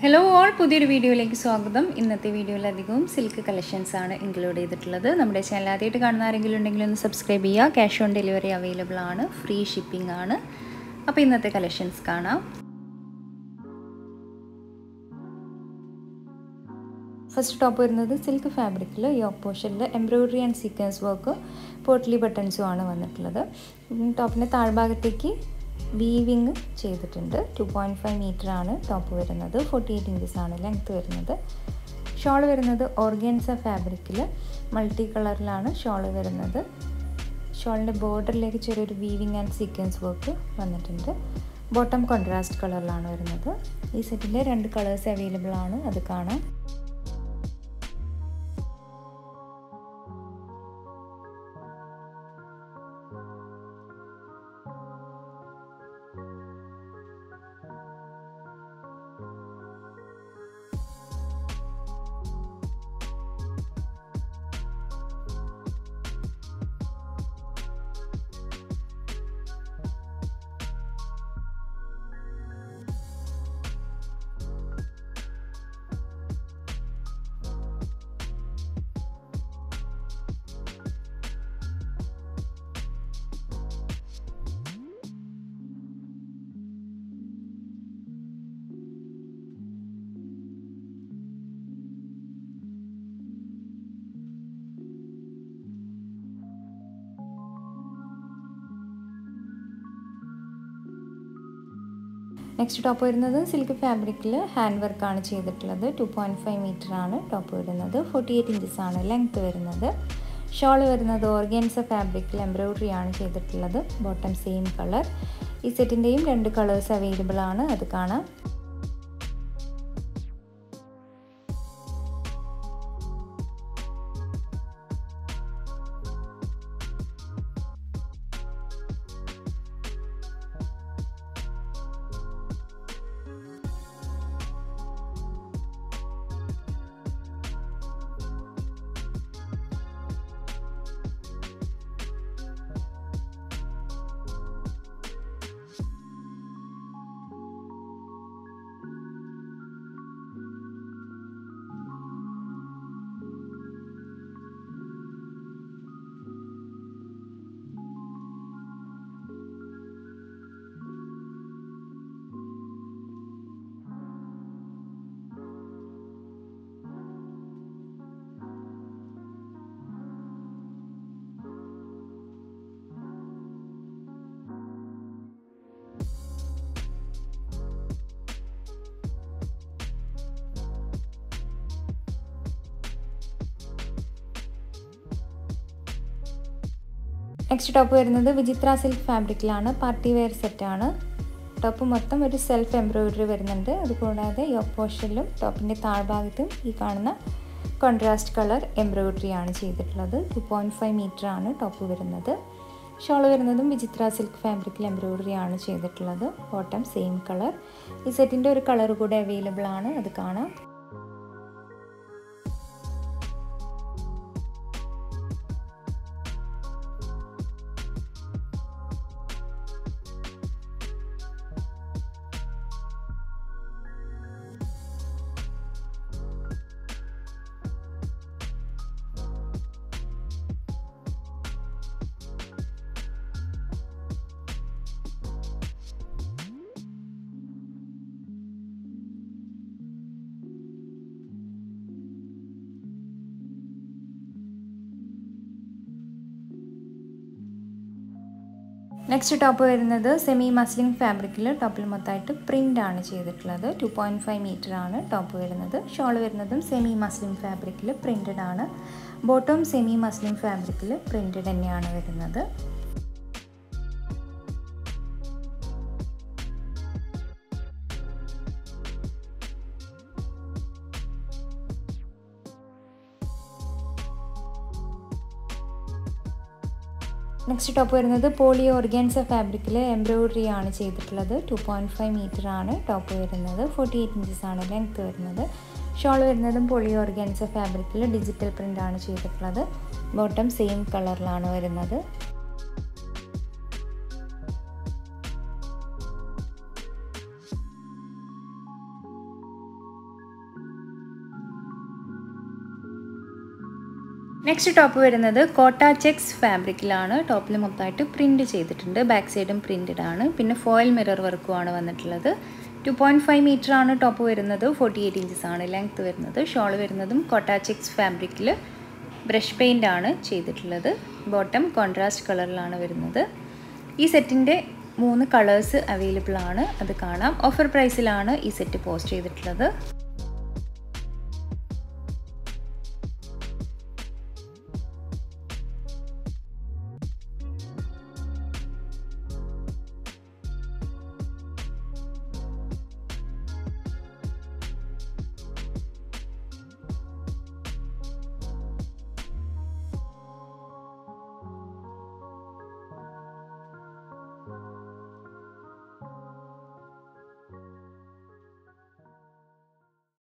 Hello all, പുതിയൊരു വീഡിയോയിലേക്ക് സ്വാഗതം. ഇന്നത്തെ വീഡിയോയിൽ അധികവും സിൽക്ക് കളക്ഷൻസ് ആണ് ഇൻക്ലൂഡ് ചെയ്തിട്ടുള്ളത്. നമ്മുടെ ചാനൽ ആദ്യമായിട്ട് കാണുന്ന ആരെങ്കിലും ഉണ്ടെങ്കിൽ ഒന്ന് സബ്സ്ക്രൈബ് ചെയ്യുക. ക്യാഷ് ഓൺ ഡെലിവറി അവൈലബിൾ ആണ്, ഫ്രീ ഷിപ്പിംഗ് ആണ്. അപ്പോൾ ഇന്നത്തെ കളക്ഷൻസ് കാണാം. ഫസ്റ്റ് ടോപ്പ് വരുന്നത് സിൽക്ക് ഫാബ്രിക്കിൽ യോക്ക് പോർഷനിൽ embroidery and sequence work potli ബട്ടൺസും ആണ് വന്നിട്ടുള്ളത്. ടോപ്പിൻ്റെ താഴ്ഭാഗത്തേക്ക് വീവിങ് ചെയ്തിട്ടുണ്ട്. 2.5 മീറ്റർ ആണ് ടോപ്പ് വരുന്നത്. 48 ഇഞ്ചസ് ആണ് ലെങ്ത് വരുന്നത്. ഷോൾ വരുന്നത് ഓർഗൻസ ഫാബ്രിക്കിൽ മൾട്ടി കളറിലാണ് ഷോൾ വരുന്നത്. ഷോളിൻ്റെ ബോർഡറിലേക്ക് ചെറിയൊരു വീവിങ് ആൻഡ് സീക്വൻസ് വർക്ക് വന്നിട്ടുണ്ട്. ബോട്ടം കോൺട്രാസ്റ്റ് കളറിലാണ് വരുന്നത്. ഈ സെറ്റിൻ്റെ 2 കളേഴ്സ് അവൈലബിൾ ആണ്, അത് കാണാം. നെക്സ്റ്റ് ടോപ്പ് വരുന്നത് സിൽക്ക് ഫാബ്രിക്കിൽ ഹാൻഡ് വർക്കാണ് ചെയ്തിട്ടുള്ളത്. 2.5 മീറ്റർ ആണ് ടോപ്പ് വരുന്നത്. 48 ഇഞ്ചസ് ആണ് ലെങ്ത് വരുന്നത്. ഷോൾ വരുന്നത് ഓർഗൻസ ഫാബ്രിക്കിൽ എംബ്രോയിഡറി ആണ് ചെയ്തിട്ടുള്ളത്. Bottom same colour. ഈ സെറ്റിൻ്റെയും 2 കളേഴ്സ് അവൈലബിൾ ആണ്, അത് കാണാം. നെക്സ്റ്റ് ടോപ്പ് വരുന്നത് വിചിത്ര സിൽക്ക് ഫാബ്രിക്കിലാണ്. പാർട്ടി വെയർ സെറ്റാണ്. ടോപ്പ് മൊത്തം ഒരു സെൽഫ് എംബ്രോയിഡറി വരുന്നുണ്ട്. അതുകൂടാതെ യോക്ക് പോർഷനിലും ടോപ്പിൻ്റെ താഴ്ഭാഗത്തും ഈ കാണുന്ന കോൺട്രാസ്റ്റ് കളർ എംബ്രോയിഡറി ആണ് ചെയ്തിട്ടുള്ളത്. 2.5 മീറ്റർ ആണ് ടോപ്പ് വരുന്നത്. ഷോൾ വരുന്നതും വിചിത്ര സിൽക്ക് ഫാബ്രിക്കിൽ എംബ്രോയിഡറി ആണ് ചെയ്തിട്ടുള്ളത്. Bottom same colour. ഈ സെറ്റിൻ്റെ ഒരു കളർ കൂടെ അവൈലബിൾ ആണ്, അത് കാണാം. നെക്സ്റ്റ് ടോപ്പ് വരുന്നത് സെമി മസ്ലിൻ ഫാബ്രിക്കിൽ ടോപ്പിൽ മൊത്തമായിട്ട് പ്രിൻ്റ് ആണ് ചെയ്തിട്ടുള്ളത്. 2.5 മീറ്റർ ആണ് ടോപ്പ് വരുന്നത്. ഷോൾ വരുന്നതും സെമി മസ്ലിൻ ഫാബ്രിക്കിൽ പ്രിൻറ്റഡ് ആണ്. ബോട്ടം സെമി മസ്ലിൻ ഫാബ്രിക്കിൽ പ്രിൻറ്റഡ് തന്നെയാണ് വരുന്നത്. നെക്സ്റ്റ് ടോപ്പ് വരുന്നത് പോളി ഓർഗൻസ ഫാബ്രിക്കിൽ എംബ്രോയിഡറി ആണ് ചെയ്തിട്ടുള്ളത്. 2.5 മീറ്റർ ആണ് ടോപ്പ് വരുന്നത്. 48 ഇഞ്ചസ് ആണ് ലെങ്ത് വരുന്നത്. ഷോൾ വരുന്നതും പോളി ഓർഗൻസ ഫാബ്രിക്കിൽ ഡിജിറ്റൽ പ്രിൻ്റ് ആണ് ചെയ്തിട്ടുള്ളത്. ബോട്ടം സെയിം കളറിലാണ് വരുന്നത്. നെക്സ്റ്റ് ടോപ്പ് വരുന്നത് കോട്ട ചെക്സ് ഫാബ്രിക്കിലാണ്. ടോപ്പിൽ മൊത്തമായിട്ട് പ്രിൻറ്റ് ചെയ്തിട്ടുണ്ട്. ബാക്ക് സൈഡും പ്രിൻറ്റഡ് ആണ്. പിന്നെ ഫോയിൽ മിറർ വർക്കുമാണ് വന്നിട്ടുള്ളത്. 2.5 മീറ്റർ ആണ് ടോപ്പ് വരുന്നത്. 48 ഇഞ്ചസ് ആണ് ലെങ്ത് വരുന്നത്. ഷോൾ വരുന്നതും കോട്ട ചെക്സ് ഫാബ്രിക്കിൽ ബ്രഷ് പെയിൻ്റ് ആണ് ചെയ്തിട്ടുള്ളത്. ബോട്ടം കോൺട്രാസ്റ്റ് കളറിലാണ് വരുന്നത്. ഈ സെറ്റിൻ്റെ 3 കളേഴ്സ് അവൈലബിൾ ആണ്. അത് കാണാം. ഓഫർ പ്രൈസിലാണ് ഈ സെറ്റ് പോസ്റ്റ് ചെയ്തിട്ടുള്ളത്.